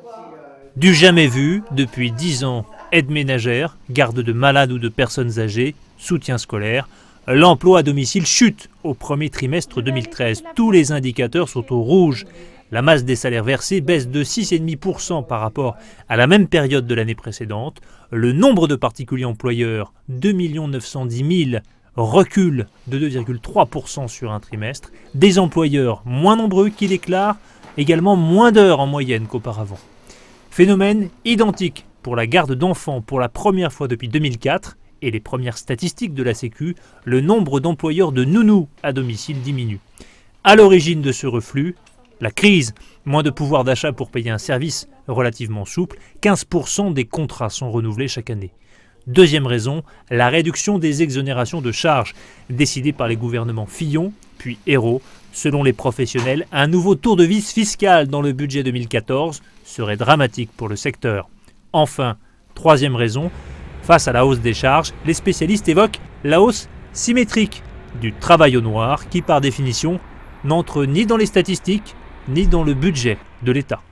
Du jamais vu depuis 10 ans. Aide ménagère, garde de malades ou de personnes âgées, soutien scolaire. L'emploi à domicile chute au premier trimestre 2013. Tous les indicateurs sont au rouge. La masse des salaires versés baisse de 6,5% par rapport à la même période de l'année précédente. Le nombre de particuliers employeurs, 2 910 000, recule de 2,3% sur un trimestre. Des employeurs moins nombreux qui déclarent également moins d'heures en moyenne qu'auparavant. Phénomène identique pour la garde d'enfants pour la première fois depuis 2004 et les premières statistiques de la Sécu, le nombre d'employeurs de nounous à domicile diminue. À l'origine de ce reflux, la crise, moins de pouvoir d'achat pour payer un service relativement souple, 15% des contrats sont renouvelés chaque année. Deuxième raison, la réduction des exonérations de charges décidée par les gouvernements Fillon puis Ayrault. Selon les professionnels, un nouveau tour de vis fiscal dans le budget 2014 serait dramatique pour le secteur. Enfin, troisième raison, face à la hausse des charges, les spécialistes évoquent la hausse symétrique du travail au noir qui, par définition, n'entre ni dans les statistiques ni dans le budget de l'État.